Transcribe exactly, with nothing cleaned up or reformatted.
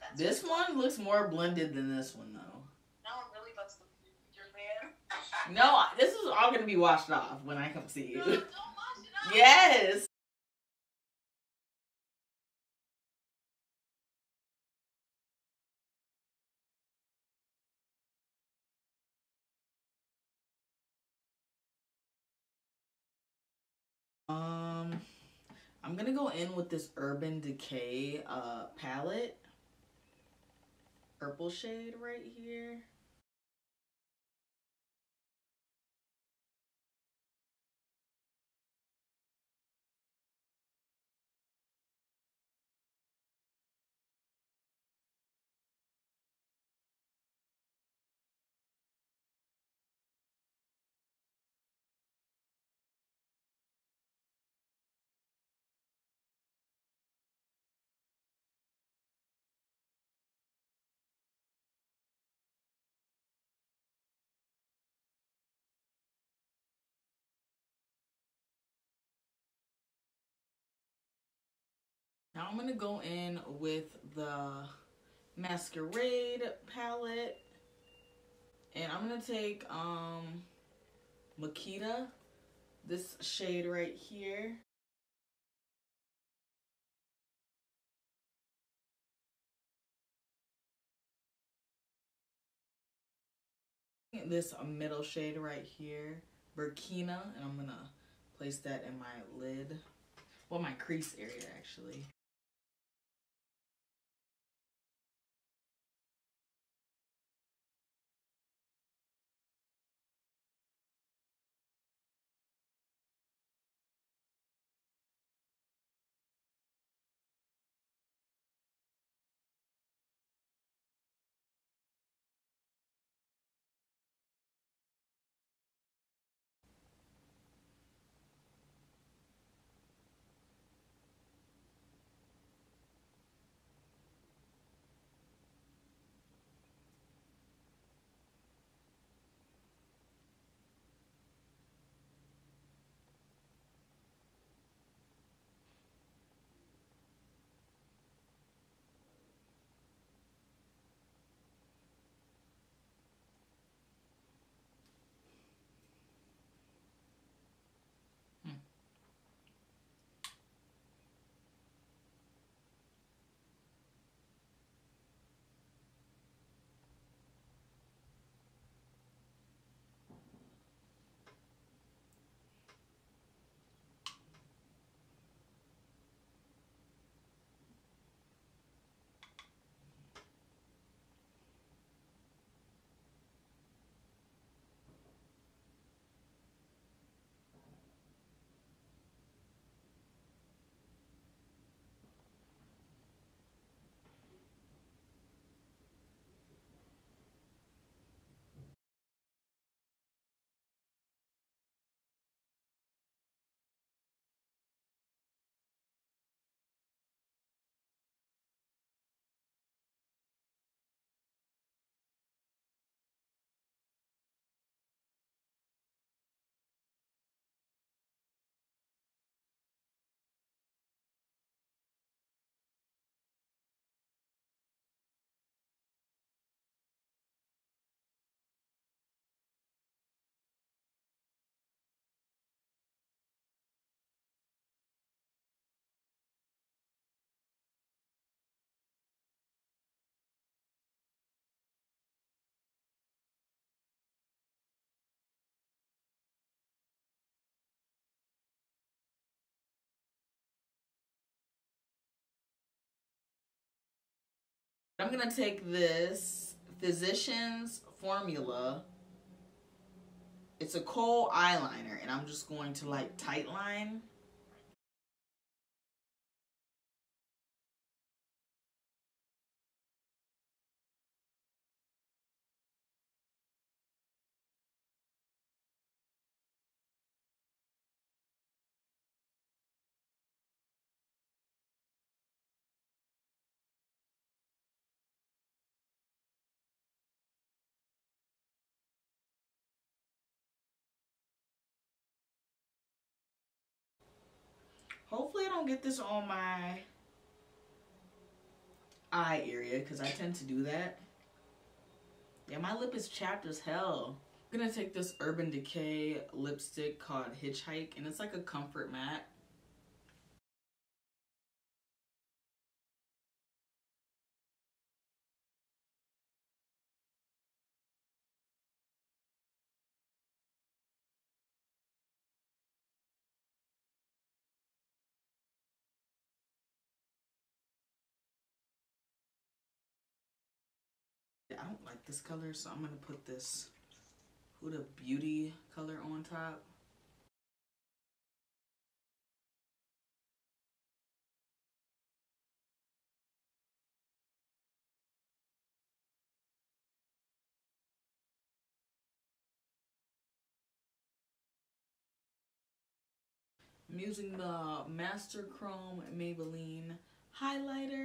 This one looks more blended than this one, though. No one really lets the your man. No, this is all gonna be washed off when I come see you. No, don't wash it off. Yes. Um, I'm gonna go in with this Urban Decay uh palette, purple shade right here. Now I'm gonna go in with the Masquerade palette, and I'm gonna take um Makita, this shade right here. This middle shade right here, Burkina, and I'm gonna place that in my lid, well, my crease area actually. I'm gonna take this Physicians Formula. It's a kohl eyeliner, and I'm just going to like tight line. Hopefully I don't get this on my eye area because I tend to do that. Yeah, my lip is chapped as hell. I'm gonna take this Urban Decay lipstick called Hitchhike, and it's like a comfort matte. I don't like this color, so I'm gonna put this Huda Beauty color on top. I'm using the Master Chrome Maybelline highlighter.